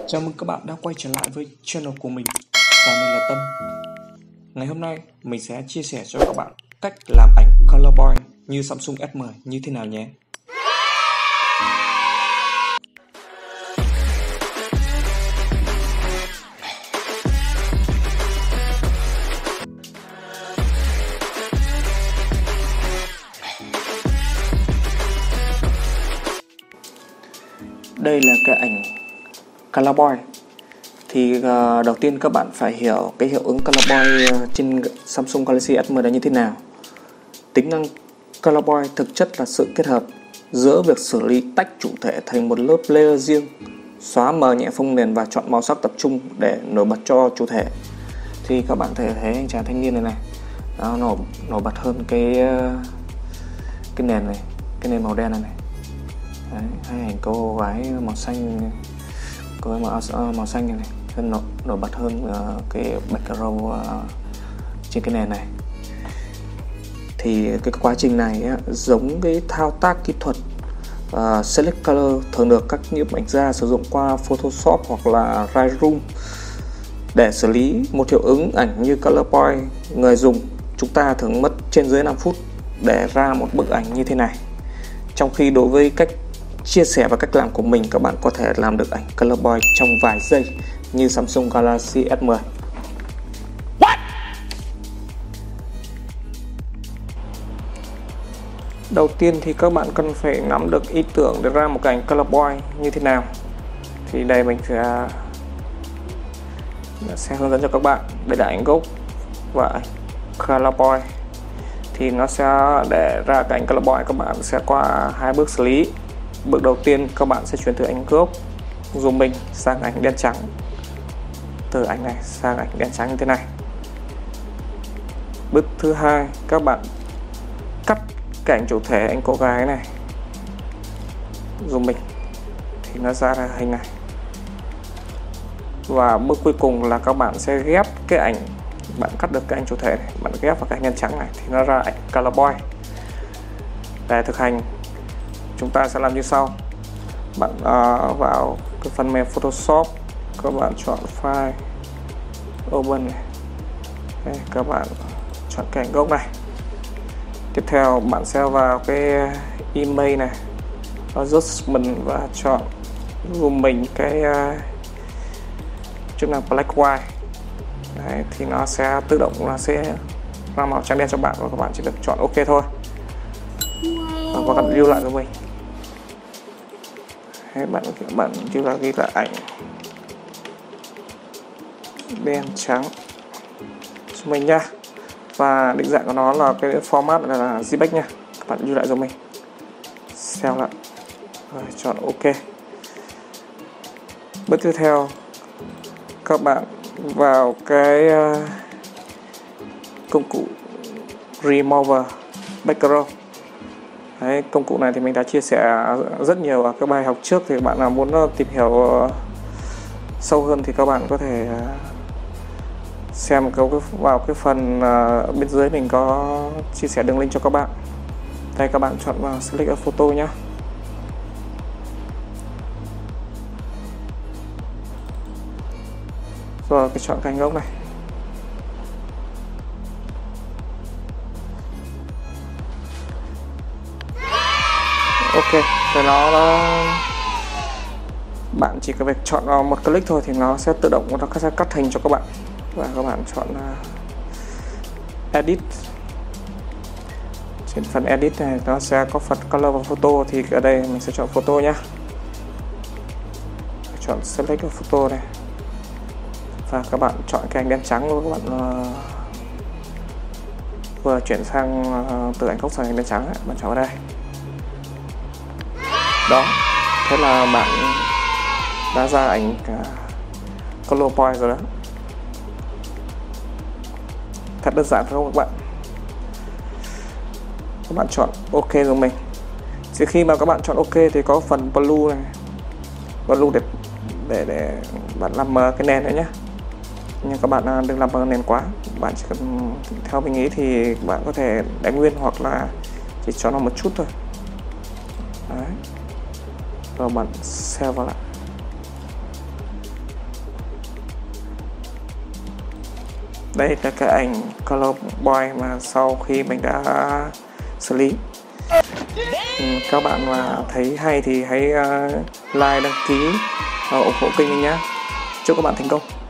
Chào mừng các bạn đã quay trở lại với channel của mình. Và mình là Tâm. Ngày hôm nay mình sẽ chia sẻ cho các bạn cách làm ảnh colorboy như Samsung S10 như thế nào nhé. Đây là cái ảnh colorboy. Thì đầu tiên các bạn phải hiểu cái hiệu ứng colorboy trên Samsung Galaxy S10 là như thế nào. Tính năng colorboy thực chất là sự kết hợp giữa việc xử lý tách chủ thể thành một lớp layer riêng, xóa mờ nhẹ phông nền và chọn màu sắc tập trung để nổi bật cho chủ thể. Thì các bạn thấy anh chàng thanh niên này nó nổi bật hơn cái nền này, cái nền màu đen này. Đấy, hay ảnh cô gái màu xanh, cô gái màu xanh này nổi bật hơn cái background trên cái nền này. Thì cái quá trình này giống cái thao tác kỹ thuật Selective Color thường được các nhiếp ảnh gia sử dụng qua Photoshop hoặc là Lightroom để xử lý một hiệu ứng ảnh như colorboy. Người dùng chúng ta thường mất trên dưới 5 phút để ra một bức ảnh như thế này. Trong khi đối với cách chia sẻ và cách làm của mình, các bạn có thể làm được ảnh colorboy trong vài giây như Samsung Galaxy S10. Đầu tiên thì các bạn cần phải nắm được ý tưởng để ra một cái ảnh colorboy như thế nào. Thì đây mình sẽ hướng dẫn cho các bạn. Đây là ảnh gốc và ảnh colorboy. Thì nó sẽ để ra cái ảnh colorboy, các bạn sẽ qua hai bước xử lý. Bước đầu tiên các bạn sẽ chuyển từ ảnh gốc zoom mình sang ảnh đen trắng, từ ảnh này sang ảnh đen trắng như thế này. Bước thứ hai các bạn cắt cái ảnh chủ thể anh cô gái này, zoom mình thì nó ra hình này. Và bước cuối cùng là các bạn sẽ ghép cái ảnh, bạn cắt được cái ảnh chủ thể này, bạn ghép vào cái ảnh đen trắng này thì nó ra ảnh colorboy. Để thực hành chúng ta sẽ làm như sau. Bạn vào cái phần mềm Photoshop, các bạn chọn file, open này. Đây, các bạn chọn cái ảnh gốc này. Tiếp theo bạn sẽ vào cái image này, adjustment và chọn zoom mình cái chức năng black white. Đấy, thì nó sẽ tự động là sẽ ra màu trắng đen cho bạn và các bạn chỉ được chọn OK thôi. Và các bạn lưu lại cho mình. Đấy, bạn lưu lại ghi là ảnh đen trắng cho mình nha. Và định dạng của nó là cái format là JPEG nha. Các bạn lưu lại cho mình, save lại rồi chọn OK. Bước tiếp theo các bạn vào cái công cụ Remove Background. Đấy, công cụ này thì mình đã chia sẻ rất nhiều ở các bài học trước. Thì các bạn nào muốn tìm hiểu sâu hơn thì các bạn có thể xem vào cái phần bên dưới mình có chia sẻ đường link cho các bạn. Đây, các bạn chọn vào Select a Photo nhé. Rồi cái chọn cái ảnh gốc này. OK, rồi nó bạn chỉ cần việc chọn một click thôi thì nó sẽ tự động nó sẽ cắt hình cho các bạn. Và các bạn chọn edit. Trên phần edit này nó sẽ có phần color và photo, thì ở đây mình sẽ chọn photo nhé. Chọn select photo này và các bạn chọn cái ảnh đen trắng luôn. Các bạn vừa chuyển sang từ ảnh gốc sang ảnh đen trắng ấy, bạn chọn ở đây. Đó, thế là bạn đã ra ảnh colorboy rồi đó. Thật đơn giản phải không các bạn? Các bạn chọn OK rồi mình. Chỉ khi mà các bạn chọn OK thì có phần blue này, blue để bạn làm mờ cái nền nữa nhé. Nhưng các bạn đừng làm mờ nền quá. Bạn chỉ cần theo mình nghĩ thì bạn có thể đánh nguyên hoặc là chỉ cho nó một chút thôi. Đấy. Rồi bạn save vào lại. Đây là cái ảnh color boy mà sau khi mình đã xử lý. Các bạn mà thấy hay thì hãy like, đăng ký và ủng hộ kênh mình nhé. Chúc các bạn thành công.